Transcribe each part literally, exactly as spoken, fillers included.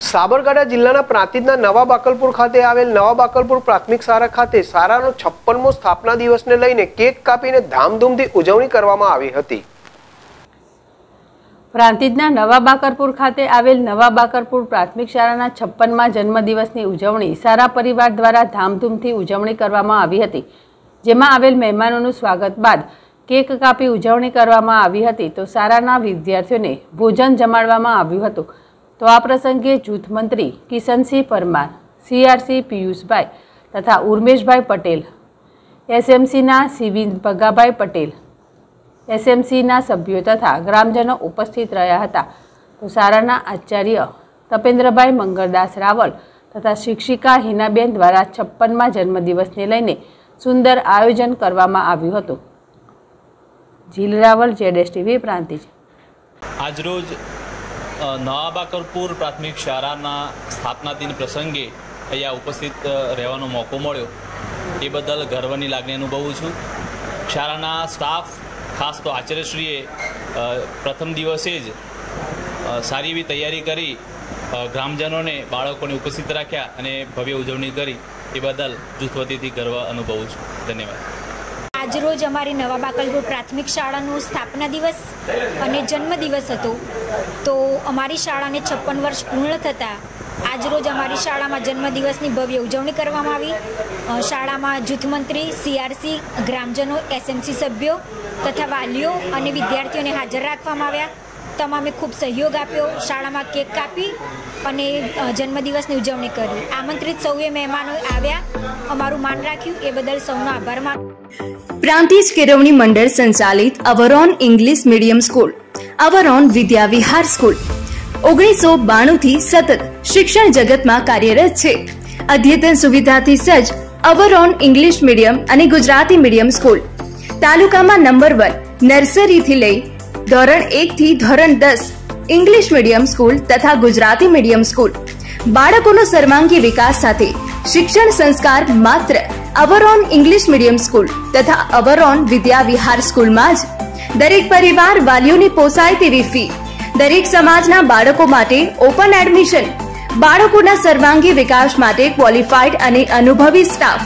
સાબરકાંઠા જિલ્લાના પ્રાંતિજના નવા બાકલપુર ખાતે આવેલ નવા બાકલપુર પ્રાથમિક શાળા ખાતે શાળાનો છપ્પનમો સ્થાપના દિવસને લઈને કેક કાપીને ધામધૂમથી ઉજવણી કરવામાં આવી હતી। પ્રાંતિજના નવા બાકરપુર ખાતે આવેલ નવા બાકરપુર પ્રાથમિક શાળાના છપ્પનમાં જન્મદિવસની ઉજવણી શાળા પરિવાર દ્વારા ધામધૂમથી ઉજવણી કરવામાં આવી હતી, જેમાં આવેલ મહેમાનોનું સ્વાગત બાદ કેક કાપી ઉજવણી કરવામાં આવી હતી। તો શાળાના વિદ્યાર્થીઓને ભોજન જમાડવામાં આવ્યું હતું। તો આ પ્રસંગે જૂથ મંત્રી કિશનસિંહ પરમાર, સીઆરસી પિયુષભાઈ તથા ઉર્મેશભાઈ પટેલ, એસએમસીના સીવી ભગાભાઈ પટેલ, એસએમસીના સભ્યો તથા ગ્રામજનો ઉપસ્થિત રહ્યા હતા। તો શાળાના આચાર્ય તપેન્દ્રભાઈ મંગળદાસ રાવલ તથા શિક્ષિકા હિનાબેન દ્વારા છપ્પનમાં જન્મદિવસને લઈને સુંદર આયોજન કરવામાં આવ્યું હતું। જીલ રાવલ, જેડેશ ટીવી, પ્રાંતિજ। આજરોજ નવા બાકરપુર પ્રાથમિક શાળાના સ્થાપના દિન પ્રસંગે અહીંયા ઉપસ્થિત રહેવાનો મોકો મળ્યો એ બદલ ગર્વની લાગણી અનુભવું છું। શાળાના સ્ટાફ, ખાસ તો આચાર્યશ્રીએ પ્રથમ દિવસે જ સારી એવી તૈયારી કરી ગ્રામજનોને, બાળકોને ઉપસ્થિત રાખ્યા અને ભવ્ય ઉજવણી કરી એ બદલ જૂથ વતીથી ગર્વ અનુભવું છું। ધન્યવાદ। આજરોજ અમારી નવા બાકલપુર પ્રાથમિક શાળાનો સ્થાપના દિવસ અને જન્મદિવસ હતો। તો અમારી શાળાને છપ્પન વર્ષ પૂર્ણ થતાં આજરોજ અમારી શાળામાં જન્મદિવસની ભવ્ય ઉજવણી કરવામાં આવી। શાળામાં જૂથમંત્રી, સીઆરસી, ગ્રામજનો, એસએમસી સભ્યો તથા વાલીઓ અને વિદ્યાર્થીઓને હાજર રાખવામાં આવ્યા। તમામે ખૂબ સહયોગ આપ્યો। શાળામાં કેક કાપી અને જન્મદિવસની ઉજવણી કરી। આમંત્રિત સૌએ મહેમાનો આવ્યા, અમારું માન રાખ્યું, એ બદલ સૌનો આભાર માનું। પ્રાંતિજ કેળવણી મંડળ સંચાલિત Avron English medium school, Avron Vidya Vihar school ઓગણીસો બાણું થી સતત શિક્ષણ જગતમાં કાર્યરત છે। અદ્યતન સુવિધાથી સજ્જ અવરોન ઇંગ્લિશ મીડિયમ અને ગુજરાતી મીડિયમ સ્કૂલ તાલુકામાં નંબર વન, નર્સરીથી લઈ ધોરણ એક થી ધોરણ દસ ઇંગ્લિશ મીડિયમ સ્કૂલ તથા ગુજરાતી મીડિયમ સ્કૂલ। બાળકોનો સર્વાંગી વિકાસ સાથે શિક્ષણ સંસ્કાર માત્ર અવરોન ઇંગ્લિશ મીડિયમ સ્કૂલ તથા અવરોન વિદ્યા વિહાર સ્કૂલમાં જ। દરેક પરિવાર વાલીઓની પોસાય તેવી ફી, દરેક સમાજના બાળકો માટે ઓપન એડમિશન, બાળકોના સર્વાંગી વિકાસ માટે ક્વોલિફાઈડ અને અનુભવી સ્ટાફ,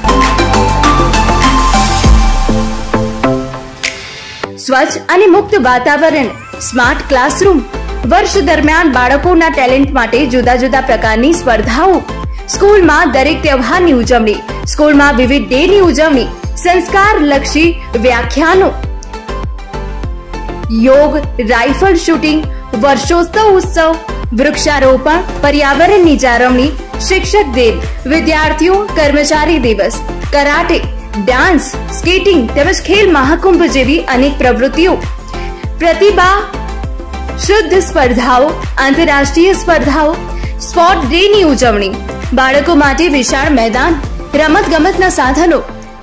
સ્વચ્છ અને મુક્ત વાતાવરણ, સ્માર્ટ ક્લાસરૂમ, વર્ષ દરમિયાન બાળકોના ટેલેન્ટ માટે જુદા જુદા પ્રકારની સ્પર્ધાઓ, સ્કૂલમાં દરેક તહેવારની ઉજવણી, સ્કૂલમાં વિવિધ ડેની ઉજવણી, સંસ્કાર લક્ષી વ્યાખ્યાનો, યોગ, રાઇફલ શૂટિંગ, વર્ષોત્સવ ઉત્સવ, વૃક્ષારોપણ, પર્યાવરણની જાળવણી, શિક્ષક દિન, વિદ્યાર્થીઓ કર્મચારી દિવસ, કરાટે, ડાન્સ, સ્કેટિંગ તેમજ ખેલ મહાકુંભ જેવી અનેક પ્રવૃત્તિઓ, પ્રતિભા શુદ્ધ સ્પર્ધાઓ, આંતરરાષ્ટ્રીય સ્પર્ધાઓ, સ્પોર્ટ ડેની ઉજવણી, બાળકો માટે વિશાળ મેદાન, રમત ગમતના સાધનો,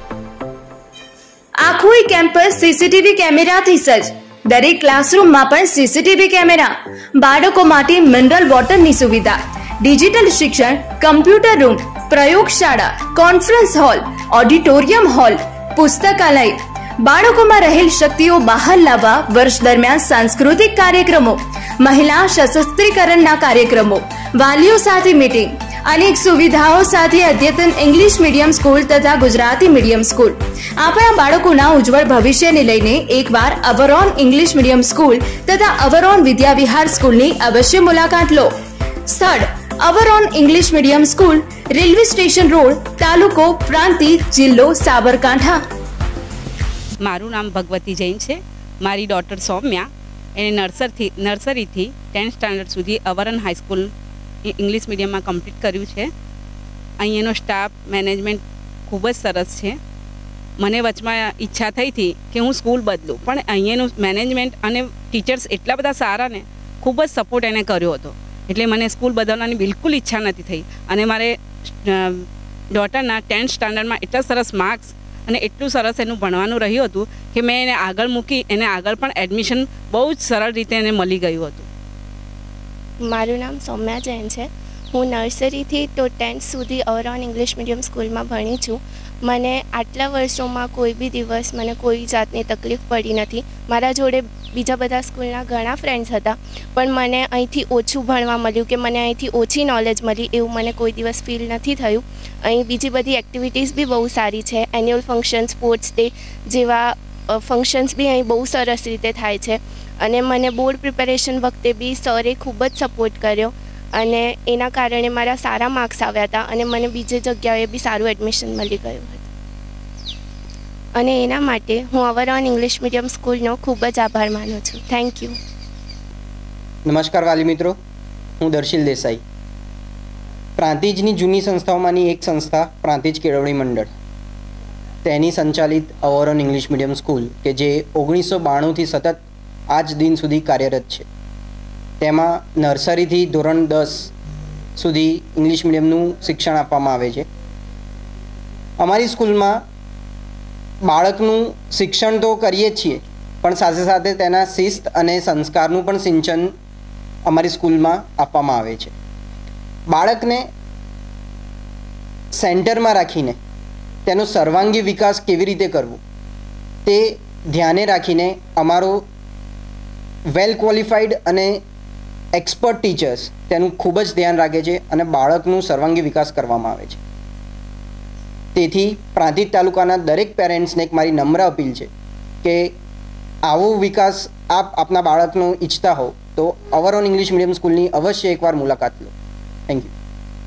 આખું કેમ્પસ સીસીટીવી કેમેરાથી સજ્જ, દરેક ક્લાસરૂમમાં પણ સીસીટીવી કેમેરા, બાળકો માટે મિનરલ વોટરની સુવિધા, ડિજિટલ શિક્ષણ, કમ્પ્યુટર રૂમ, પ્રયોગશાળા, કોન્ફરન્સ હોલ, ઓડિટોરિયમ હોલ, પુસ્તકાલય, બાળકોમાં રહેલ શક્તિઓ બહાર લાવવા વર્ષ દરમિયાન સાંસ્કૃતિક કાર્યક્રમો, મહિલા સશસ્ત્રીકરણના કાર્યક્રમો, વાલીઓ સાથે મીટિંગ, અનેક સુવિધાઓ સાથે અદ્યતન ઇંગ્લિશ મીડિયમ સ્કૂલ તથા ગુજરાતી મીડિયમ સ્કૂલ। આપણા બાળકોના ઉજ્જવળ ભવિષ્યને લઈને એકવાર અવરોન ઇંગ્લિશ મીડિયમ સ્કૂલ તથા અવરોન વિદ્યા વિહાર સ્કૂલની અવશ્ય મુલાકાત લો। સ્થળ Avron English medium school, railway station road, તાલુકો પ્રાંતિજ, જિલ્લો સાબરકાંઠા। મારું નામ ભગવતી જૈન છે। મારી ડોટર સૌમ્યા એને નર્સરીથી નર્સરીથી ટેન્થ સ્ટાન્ડર્ડ સુધી અવરોન હાઈસ્કૂલ ઇંગ્લિશ મીડિયમમાં કમ્પ્લીટ કર્યું છે। અહીંયાનો સ્ટાફ, મેનેજમેન્ટ ખૂબ જ સરસ છે। મને વચમાં ઈચ્છા થઈ હતી કે હું સ્કૂલ બદલું, પણ અહીંયાનું મેનેજમેન્ટ અને ટીચર્સ એટલા બધા સારા ને ખૂબ જ સપોર્ટ એને કર્યો હતો, એટલે મને સ્કૂલ બદલવાની બિલકુલ ઈચ્છા નથી થઈ। અને મારે ડોટરના ટેન્થ સ્ટાન્ડર્ડમાં એટલા સરસ માર્ક્સ અને એટલું સરસ એનું ભણવાનું રહ્યું હતું કે મેં એને આગળ મૂકી, એને આગળ પણ એડમિશન બહુ જ સરળ રીતે એને મળી ગયું હતું। મારું નામ સૌમ્યા જૈન છે। હું નર્સરીથી તો ટેન્થ સુધી ઓવરઓલ ઇંગ્લિશ મીડિયમ સ્કૂલમાં ભણી છું. મને આટલા વર્ષોમાં કોઈ બી દિવસ મને કોઈ જાતની તકલીફ પડી નથી. મારા જોડે બીજા બધા સ્કૂલના ઘણા ફ્રેન્ડ્સ હતા, પણ મને અહીંથી ઓછું ભણવા મળ્યું કે મને અહીંથી ઓછી નોલેજ મળી એવું મને કોઈ દિવસ ફીલ નથી થયું. અહીં બીજી બધી એક્ટિવિટીઝ બી બહુ સારી છે. એન્યુઅલ ફંક્શન, સ્પોર્ટ્સ ડે જેવા ફંક્શન્સ બી અહીં બહુ સરસ રીતે થાય છે. અને મને બોર્ડ પ્રિપેરેશન વખતે બી સરે ખૂબ જ સપોર્ટ કર્યો અને એના કારણે મારા સારા માર્ક્સ આવ્યા હતા અને મને બીજી જગ્યાએ બી સારું એડમિશન મળી ગયું હતું. અને એના માટે હું ઓવરઓલ ઇંગ્લિશ મીડિયમ સ્કૂલનો ખૂબ જ આભાર માનું છું. Thank you. નમસ્કાર વાલી મિત્રો, હું દર્શિલ દેસાઈ. પ્રાંતિજની જૂની સંસ્થાઓમાંની એક સંસ્થા પ્રાંતિજ કેળવણી મંડળ, તેની સંચાલિત ઓવરઓલ ઇંગ્લિશ મીડિયમ સ્કૂલ કે જે ઓગણીસો બાણુંથી સતત આજ દિન સુધી કાર્યરત છે. તેમાં નર્સરીથી ધોરણ દસ સુધી ઇંગ્લિશ મીડિયમનું શિક્ષણ આપવામાં આવે છે. અમારી સ્કૂલમાં બાળકનું શિક્ષણ તો કરીએ જ છીએ, પણ સાથે સાથે તેના શિસ્ત અને સંસ્કારનું પણ સિંચન અમારી સ્કૂલમાં આપવામાં આવે છે. બાળકને સેન્ટરમાં રાખીને તેનો સર્વાંગી વિકાસ કેવી રીતે કરવો તે ધ્યાને રાખીને અમારો વેલ ક્વોલિફાઈડ અને એક્સપર્ટ ટીચર્સ તેનું ખૂબ જ ધ્યાન રાખે છે અને બાળકનું સર્વાંગી વિકાસ કરવામાં આવે છે. તેથી પ્રાંતિજ તાલુકાના દરેક પેરેન્ટ્સને એક મારી નમ્ર અપીલ છે કે આવો વિકાસ આપ આપના બાળકનો ઈચ્છતા હો તો ઓવરઓલ ઇંગ્લિશ મીડિયમ સ્કૂલની અવશ્ય એકવાર મુલાકાત લો. Thank you.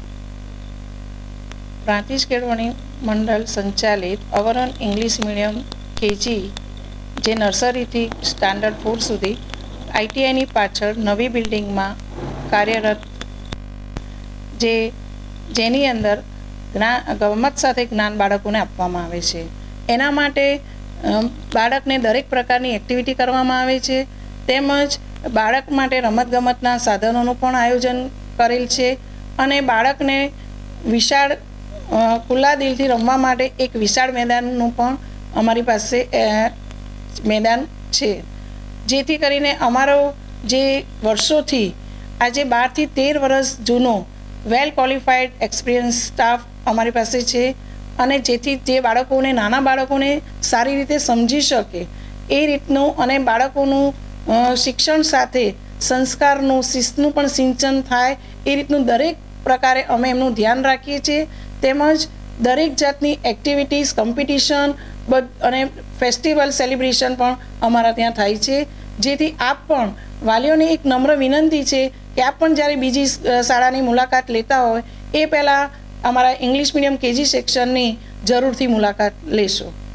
પ્રાંતિજ કેળવણી મંડળ સંચાલિત ઓવરઓલ ઇંગ્લિશ મીડિયમ કેજી જે નર્સરીથી સ્ટાન્ડર્ડ ફોર સુધી આઈટીઆઈની પાછળ નવી બિલ્ડિંગમાં કાર્યરત, જે જેની અંદર જ્ઞાન ગમત સાથે જ્ઞાન બાળકોને આપવામાં આવે છે. એના માટે બાળકને દરેક પ્રકારની એક્ટિવિટી કરવામાં આવે છે, તેમજ બાળક માટે રમતગમતના સાધનોનું પણ આયોજન કરેલ છે અને બાળકને વિશાળ ખુલ્લા દિલથી રમવા માટે એક વિશાળ મેદાનનું પણ અમારી પાસે મેદાન છે, જેથી કરીને અમારો જે વર્ષોથી આજે બારથી તેર વર્ષ જૂનો વેલ ક્વોલિફાઈડ એક્સપિરિયન્સ સ્ટાફ અમારી પાસે છે અને જેથી જે બાળકોને નાના બાળકોને સારી રીતે સમજી શકે એ રીતનું અને બાળકોનું શિક્ષણ સાથે સંસ્કારનું શિસ્તનું પણ સિંચન થાય એ રીતનું દરેક પ્રકારે અમે એમનું ધ્યાન રાખીએ છીએ. તેમજ દરેક જાતની એક્ટિવિટીઝ, કોમ્પિટિશન અને ફેસ્ટિવલ સેલિબ્રેશન પણ અમારા ત્યાં થાય છે. જેથી આપ પણ વાલીઓને એક નમ્ર વિનંતી છે કે આપ પણ જ્યારે બીજી શાળાની મુલાકાત લેતા હોય એ પહેલાં અમારા ઇંગ્લિશ મીડિયમ કેજી સેક્શનની જરૂરથી મુલાકાત લેશો.